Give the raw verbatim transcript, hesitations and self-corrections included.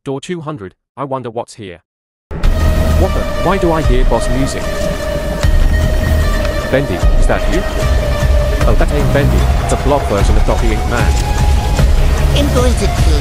Door two hundred, I wonder what's here. What the? Why do I hear boss music? Bendy, is that you? Oh, that ain't Bendy, it's a blob version of Dottie Ink Man. I'm going to